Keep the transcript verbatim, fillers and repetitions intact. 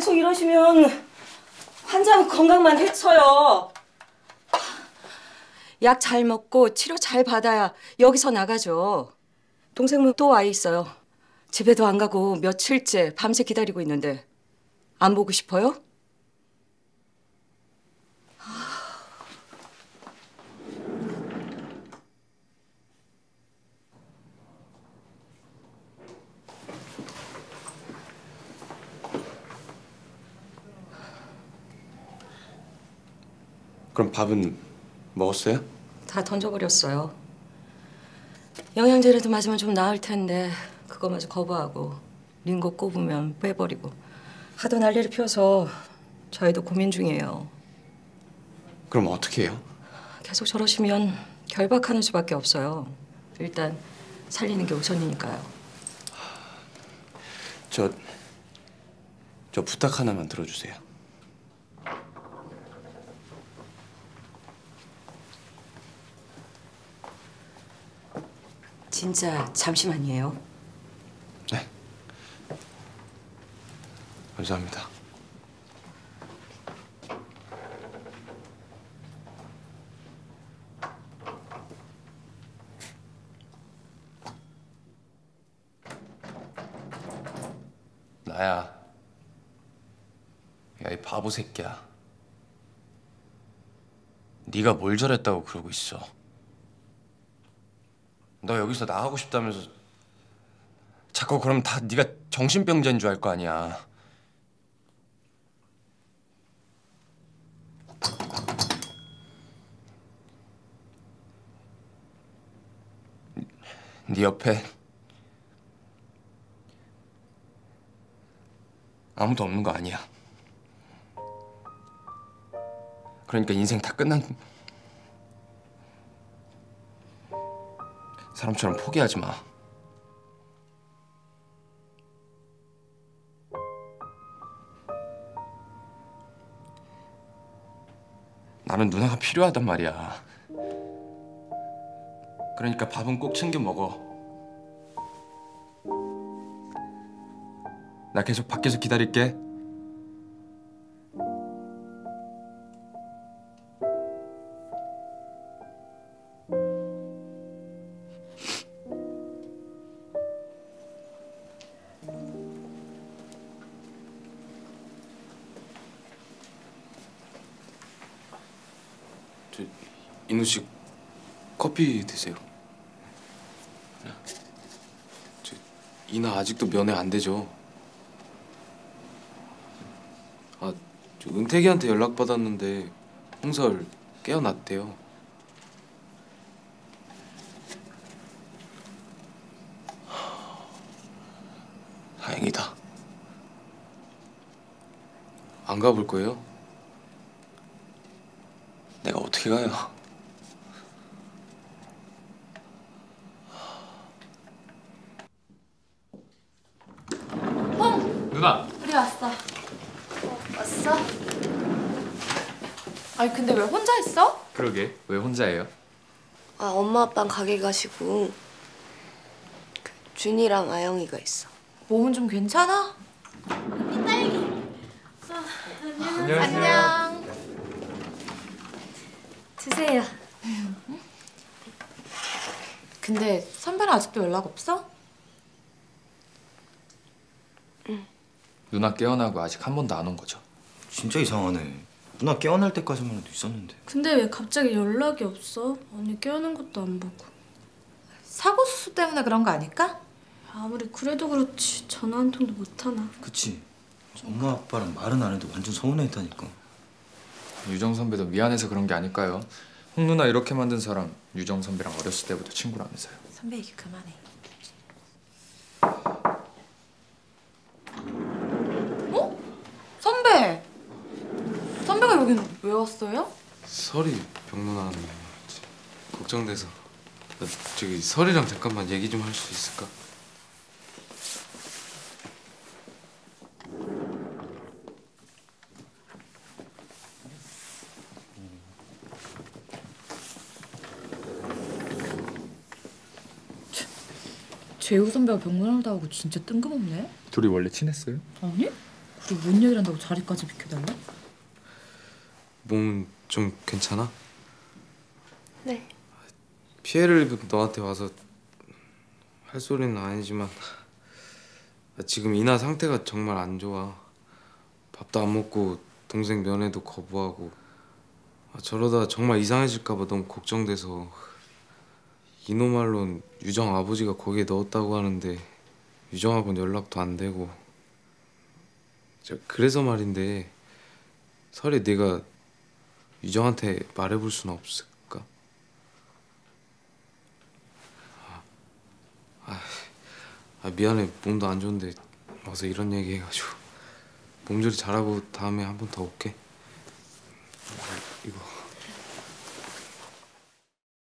계속 이러시면 환자 건강만 해쳐요. 약 잘 먹고 치료 잘 받아야 여기서 나가죠. 동생은 또 와 있어요. 집에도 안 가고 며칠째 밤새 기다리고 있는데 안 보고 싶어요? 그럼 밥은 먹었어요? 다 던져버렸어요. 영양제라도 맞으면 좀 나을 텐데 그거마저 거부하고 링거 꼽으면 빼버리고 하도 난리를 피워서 저희도 고민 중이에요. 그럼 어떻게 해요? 계속 저러시면 결박하는 수밖에 없어요. 일단 살리는 게 우선이니까요. 저, 저 부탁 하나만 들어주세요. 진짜 잠시만이에요. 네. 감사합니다. 나야. 야, 이 바보 새끼야. 네가 뭘 저랬다고 그러고 있어. 너 여기서 나가고 싶다면서 자꾸 그러면 다 네가 정신병자인 줄 알 거 아니야. 네 옆에 아무도 없는 거 아니야. 그러니까 인생 다 끝난 사람처럼 포기하지 마. 나는 누나가 필요하단 말이야. 그러니까 밥은 꼭 챙겨 먹어. 나 계속 밖에서 기다릴게. 저, 인우 씨 커피 드세요. 저, 이나 아직도 면회 안 되죠? 아, 저 은택이한테 연락 받았는데 홍설 깨어났대요. 다행이다. 안 가볼 거예요? 내가 어떻게 가요? 형! 누나! 우리 왔어. 어, 왔어? 아니 근데 왜 혼자 있어? 그러게, 왜 혼자예요? 아, 엄마 아빠는 가게 가시고 그 준이랑 아영이가 있어. 몸은 좀 괜찮아? 언니 딸기. 아, 안녕. 안녕. 드세요. 근데 선배는 아직도 연락 없어? 응. 누나 깨어나고 아직 한 번도 안 온 거죠? 진짜 이상하네. 누나 깨어날 때까지만 해도 있었는데. 근데 왜 갑자기 연락이 없어? 언니 깨어난 것도 안 보고. 사고 수수 때문에 그런 거 아닐까? 아무리 그래도 그렇지 전화 한 통도 못 하나. 그치? 엄마 아빠랑 말은 안 해도 완전 서운해했다니까. 유정 선배도 미안해서 그런 게 아닐까요? 홍 누나 이렇게 만든 사람 유정 선배랑 어렸을 때부터 친구라면서요. 선배 얘기 그만해. 어? 선배! 선배가 여긴 왜 왔어요? 설이 병문안 걱정돼서. 나 저기 설이랑 잠깐만 얘기 좀 할 수 있을까? 재우 선배가 병문안을 당하고 진짜 뜬금없네? 둘이 원래 친했어요? 아니? 우리 뭔 얘기를 한다고 자리까지 비켜달래? 몸은 좀 괜찮아? 네. 피해를 입은 너한테 와서 할 소리는 아니지만 지금 이나 상태가 정말 안 좋아. 밥도 안 먹고 동생 면회도 거부하고 저러다 정말 이상해질까 봐 너무 걱정돼서. 이노 말론 유정 아버지가 거기에 넣었다고 하는데 유정하고는 연락도 안 되고. 저 그래서 말인데 설에 네가 유정한테 말해볼 수는 없을까? 아, 아, 아 미안해. 몸도 안 좋은데 와서 이런 얘기 해가지고. 몸조리 잘하고 다음에 한 번 더 올게.